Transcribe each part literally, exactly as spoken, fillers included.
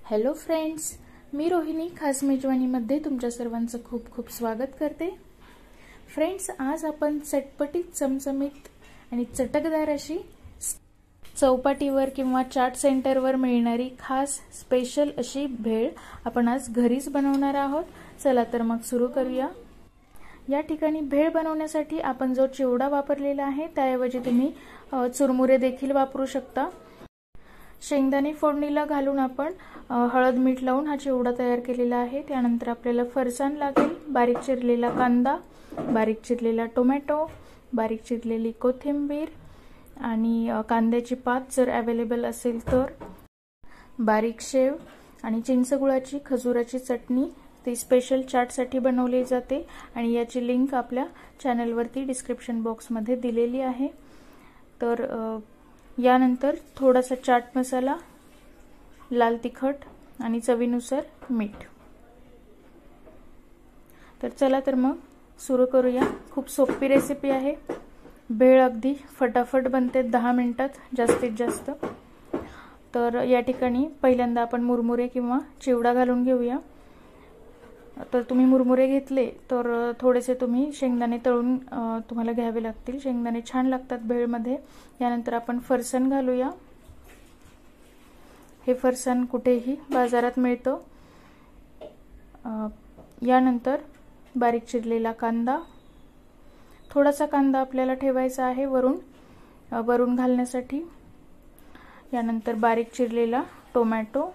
Hello friends, मी रोहिणी खास मेजवानीमध्ये तुमच्या सर्वांचं खूप खूप स्वागत करते। फ्रेंड्स, आज आपण चटपटीत चमचमीत आणि चटकदार अशी चौपाटीवर किंवा चाट सेंटरवर मिळणारी खास स्पेशल अशी भेळ आपण आज घरीच बनवणार आहोत। चला तर मग सुरू करूया। या ठिकाणी भेळ बनवण्यासाठी आपण जो चिवडा वापरलेला आहे त्याऐवजी तुम्ही चुरमुरे देखील वापरू शकता। शेंगदाणे फोडणीला घालून आपण हळद मीठ लावून हा चिवडा तयार केलेला आहे। त्यानंतर आपल्याला फरसाण लागेल, बारीक चिरलेला कांदा, बारीक चिरलेला टोमॅटो, बारीक चिरलेली कोथिंबीर आणि कांद्याची पात जर अवेलेबल असेल तर, बारीक शेव आणि चिंचगुळाची खजुराची चटणी ती स्पेशल चाट साठी बनवली जाते आणि याची लिंक आपल्या चॅनल वरती डिस्क्रिप्शन बॉक्स मध्ये दिलेली आहे। तर यानंतर थोडासा चाट मसाला, लाल तिखट आणि चवीनुसार मीठ। तर चला तर मग सुरू करूया। खूप सोपी रेसिपी आहे। भेळ अगदी फटाफट बनते, दहा मिनिटात जास्तीत जास्त। तर या ठिकाणी पहिल्यांदा आपण मुरमुरे किंवा चिवडा घालून घेऊया। तर तुम्ही मुरमुरे घेतले तर थोडेसे तुम्ही शेंगदाणे तळून तुम्हाला घ्यावे लागतील। शेंगदाणे छान लागतात भेळ मध्ये। यानंतर आपण फरसाण घालूया। हे फरसाण कुठेही बाजारात मिळतं। यानंतर बारीक चिरलेला कांदा, थोडासा कांदा आपल्याला ठेवायचा आहे वरून वरून घालण्यासाठी। यानंतर बारीक चिरलेला टोमॅटो,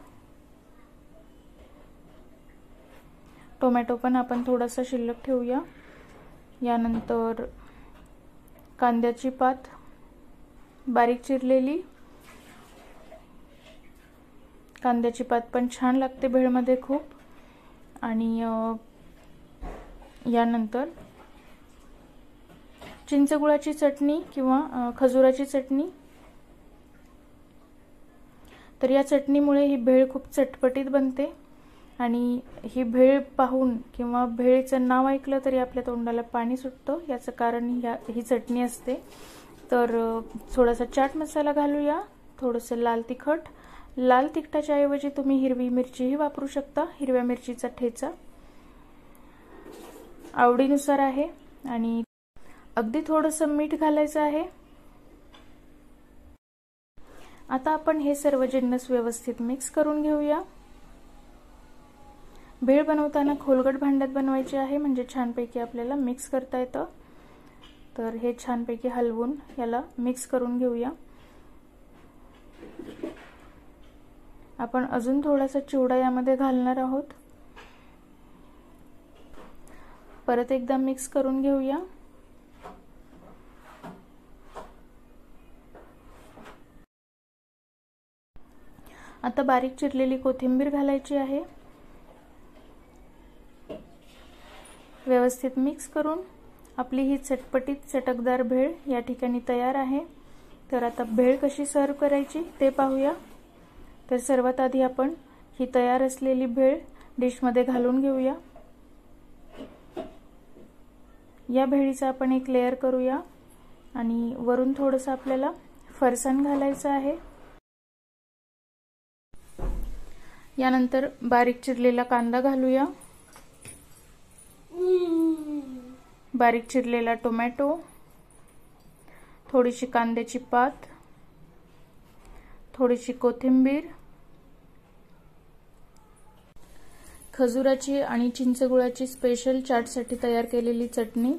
टोमॅटो पण आपण थोडासा शिल्लक ठेवूया। यानंतर कांद्याची पात बारीक चिरलेली, कांद्याची पात पण छान लागते भेळ मध्ये खूप। आणि यानंतर चिंचगुळाची चटणी किंवा खजुराची चटणी। तर या चटणीमुळे ही भेळ खूप चटपटीत बनते आणि ही भेळ पाहून किंवा भेळचं नाव ऐकलं तरी आपल्या तोंडाला पाणी सुटतं। याचं कारण ही चटणी असते। तर थोडासा चाट मसाला घालूया, थोडंसं लाल तिखट। लाल तिखटाच्या ऐवजी तुम्ही हिरवी मिरचीही वापरू शकता, हिरव्या मिरचीचा ठेचा आवडीनुसार आहे। आणि अगदी थोडंसं मीठ घालायचं आहे। आता आपण हे सर्व जिन्नस व्यवस्थित मिक्स करून घेऊया। भेळ बनवताना खोलगट भांड्यात बनवायची आहे, म्हणजे छानपैकी आपल्याला मिक्स करता येतं। तर हे छानपैकी हलवून याला मिक्स करून घेऊया। आपण अजून थोडासा चिवडा यामध्ये घालणार आहोत। परत एकदा मिक्स करून घेऊया। आता बारीक चिरलेली कोथिंबीर घालायची आहे। व्यवस्थित मिक्स करून आपली ही चटपटीत चटकदार भेळ या ठिकाणी तयार आहे। तर आता भेळ कशी सर्व करायची ते पाहूया। तर सर्वात आधी आपण ही तयार असलेली भेळ डिश मध्ये घालून घेऊया। या भेळीचा आपण एक लेयर करूया आणि वरून थोडंसं आपल्याला फरसाण घालायचं आहे। यानंतर बारीक चिरलेला कांदा घालूया, बारीक चिरलेला टोमॅटो, थोडीशी कांद्याची पात, थोडीशी कोथिंबीर, खजुराची आणि चिंचगुळाची स्पेशल चाट साठी तयार केलेली चटणी।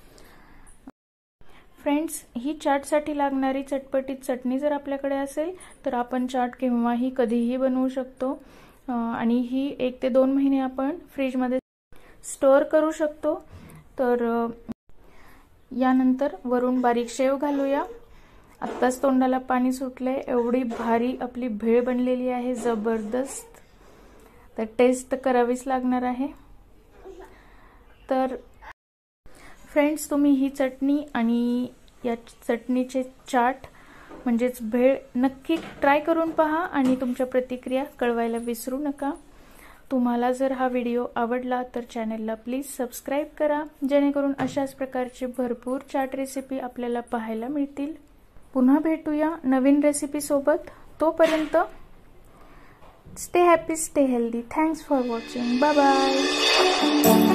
फ्रेंड्स, ही चाट साठी लागणारी चटपटीत चटणी जर आपल्याकडे असेल तर आपण चाट केव्हाही कधीही बनवू शकतो आणि ही एक ते दोन महिने आपण फ्रीज मध्ये स्टोअर करू शकतो। तर यानंतर वरून बारीक शेव घालूया। आत्ताच तोंडाला पाणी सुटले, एवढी भारी आपली भेळ बनलेली आहे, जबरदस्त। तर टेस्ट करावीच लागणार आहे। तर फ्रेंड्स, तुम्ही ही चटणी आणि या चटणीचे चाट म्हणजेच भेळ नक्की ट्राय करून पहा आणि तुमच्या प्रतिक्रिया कळवायला विसरू नका। तुम्हाला जर हा व्हिडिओ आवडला तर चॅनलला प्लीज सबस्क्राइब करा, जेणेकरून अशाच प्रकारचे भरपूर चाट रेसिपी आपल्याला पाहायला मिळतील। पुन्हा भेटूया नवीन रेसिपी सोबत। तोपर्यंत stay happy, stay healthy. Thanks for watching. Bye bye.